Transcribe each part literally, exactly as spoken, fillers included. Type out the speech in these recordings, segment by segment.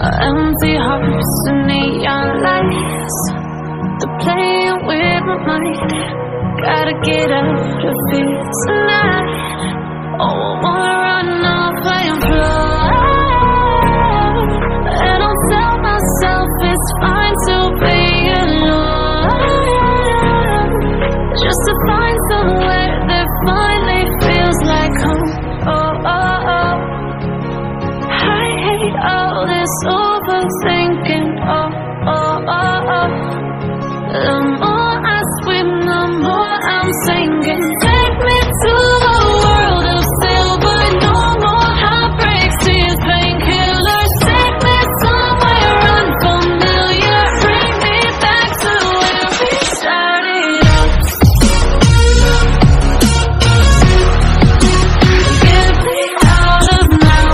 Empty hearts and neon lights, they're playing with my mind. Gotta get out of here tonight. Oh, I wanna run off and fly, and I'll tell myself it's fine to be alone, just to find somewhere that finally feels like home. Oh, oh, oh. I hate all this overthinking. Oh, oh, oh, oh. The more I swim, the more I'm sinking. Take me to a world of silver, no more heartbreaks, tears, painkillers. Take me somewhere unfamiliar, bring me back to where we started out. Get me out of now,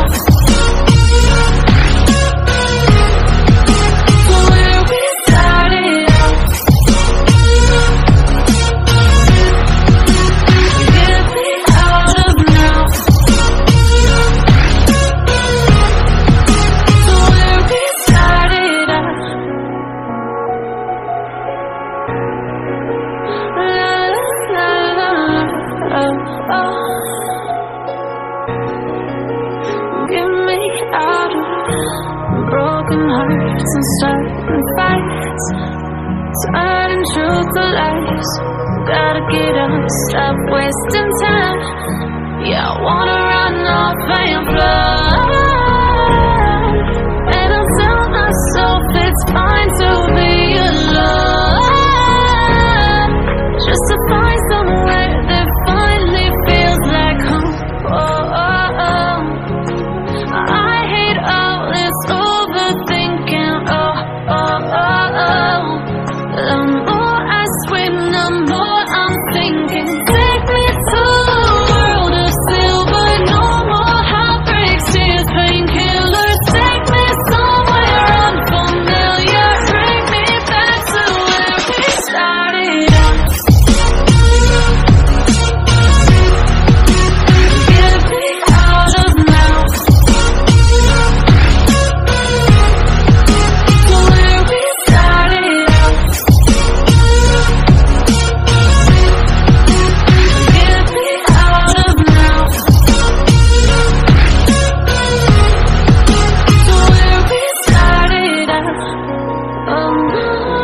to where we started out. Get me out of now, to where we started out. La la la la, oh, oh. Get me out of broken hearts and starting fights, turning truth to lies. Gotta get up, stop wasting time. Yeah, I wanna run off and fly, and I'll tell myself it's fine to be alone, just to find somewhere that finally feels like home. Oh, oh, oh. I hate all this overthinking. Oh, oh, oh, oh. The more I swim, the more I'm thinking. Take me to a world of silver, no more heartbreaks, tears, painkillers. Take me somewhere unfamiliar, bring me back to where we started out. Get me out of now, to where we started out. Get me out of now, to where we started out. Oh,